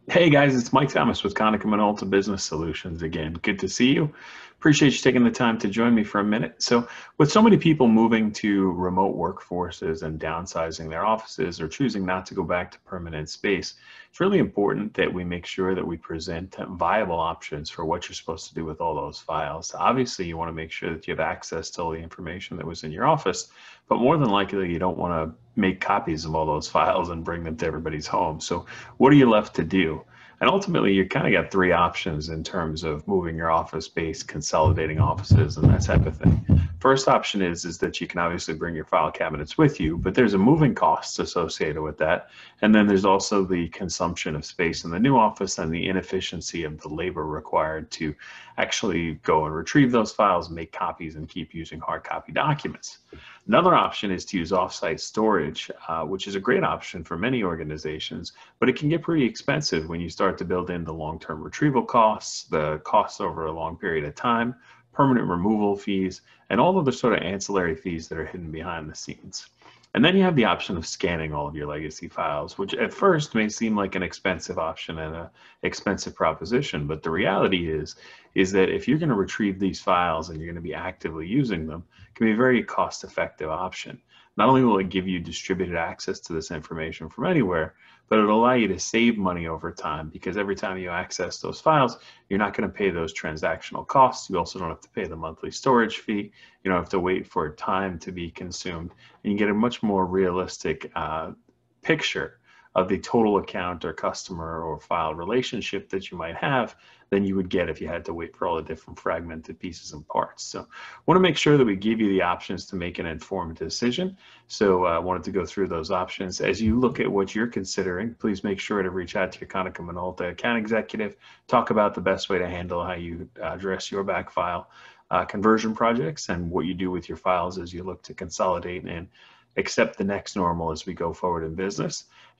Hey guys, it's Mike Thomas with Konica Minolta Business Solutions again. Good to see you. Appreciate you taking the time to join me for a minute. So, with so many people moving to remote workforces and downsizing their offices or choosing not to go back to permanent space, it's really important that we make sure that we present viable options for what you're supposed to do with all those files. Obviously, you want to make sure that you have access to all the information that was in your office, but more than likely, you don't want to make copies of all those files and bring them to everybody's home. So, what are you left to do? And ultimately, you kind of got three options in terms of moving your office space, consolidating offices, and that type of thing. First option is that you can obviously bring your file cabinets with you, but there's a moving cost associated with that. And then there's also the consumption of space in the new office and the inefficiency of the labor required to actually go and retrieve those files, make copies, and keep using hard copy documents. Another option is to use offsite storage, which is a great option for many organizations, but it can get pretty expensive when you start to build in the long-term retrieval costs, the costs over a long period of time, permanent removal fees, and all of the sort of ancillary fees that are hidden behind the scenes. And then you have the option of scanning all of your legacy files, which at first may seem like an expensive option and an expensive proposition, but the reality is that if you're going to retrieve these files and you're going to be actively using them, it can be a very cost-effective option. Not only will it give you distributed access to this information from anywhere, but it'll allow you to save money over time because every time you access those files, you're not going to pay those transactional costs. You also don't have to pay the monthly storage fee. You don't have to wait for time to be consumed, and you get a much more realistic picture of the total account or customer or file relationship that you might have than you would get if you had to wait for all the different fragmented pieces and parts. So I want to make sure that we give you the options to make an informed decision. So I wanted to go through those options. As you look at what you're considering, please make sure to reach out to your Konica Minolta account executive, talk about the best way to handle how you address your back file conversion projects and what you do with your files as you look to consolidate and accept the next normal as we go forward in business.